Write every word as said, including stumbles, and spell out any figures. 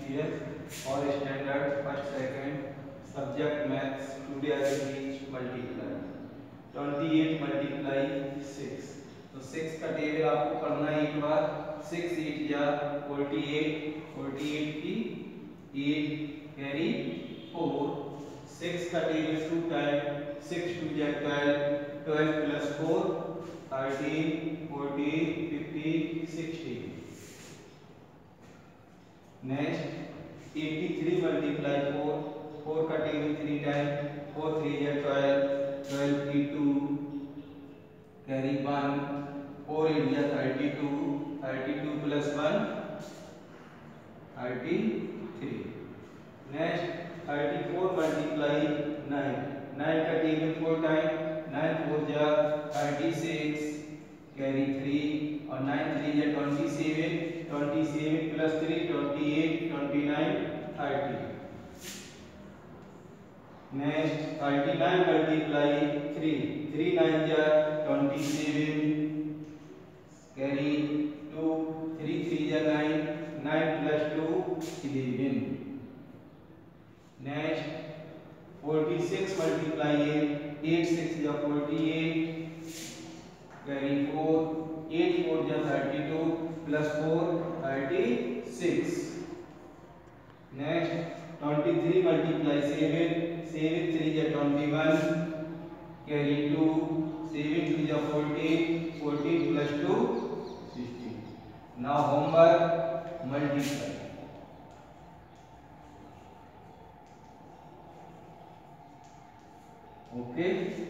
G P S और standard first second subject maths today I will teach multiply अट्ठाईस multiply six. तो six का table आपको पढ़ना है एक बार। सिक्स एट या अड़तालीस, अड़तालीस की एट कैरी फोर। सिक्स का table two time, six two या twelve, twelve plus four thirteen, fourteen, fifteen, sixteen. Next तिरासी मल्टीप्लाई फोर, फोर का table three time, four three या twelve, twelve three two carry one, four eight या thirty two, thirty two plus one thirty three. Next thirty four multiply nine, nine का table four time, nine four या thirty six carry three और nine three या twenty seven, twenty seven plus three twenty eight, twenty nine thirty. Next thirty nine multiply three, three nine या twenty seven carry two, three three या nine, nine plus two eleven. Next forty six multiply eight, eight six या forty eight carry four, eight four या thirty two plus four thirty six. Next twenty three multiply seven, seven three या twenty one carry two, seven two या fourteen, fourteen plus two sixteen. Now homework multiply. Okay okay.